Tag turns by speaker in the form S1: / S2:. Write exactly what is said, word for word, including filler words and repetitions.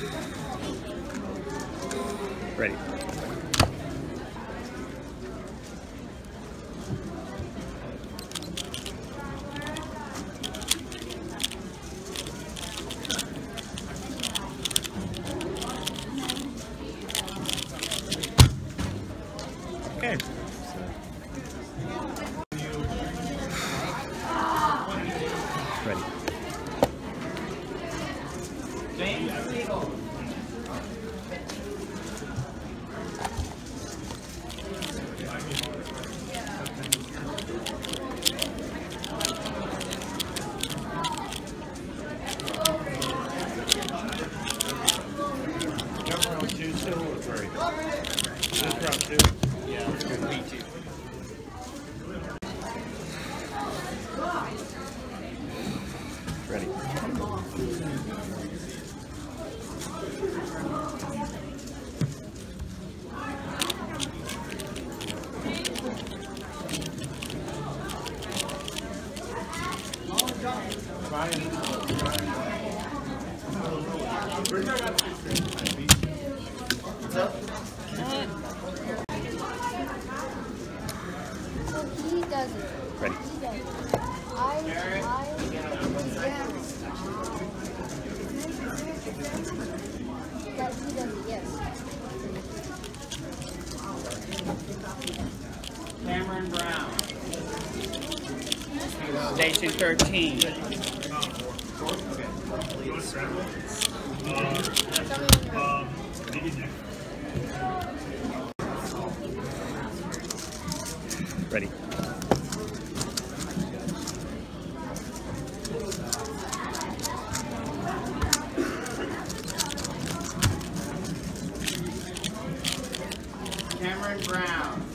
S1: Ready. Okay. Ready.
S2: James Siegel.
S3: Round two still or three? Just round two?
S1: Yeah, let's go B two. Ready.
S4: So he does it.
S1: Ready.
S4: He does it. I, I, that he does it, yes.
S2: Cameron Brown. Station thirteen.
S3: Um,
S1: Ready.
S2: Cameron Brown.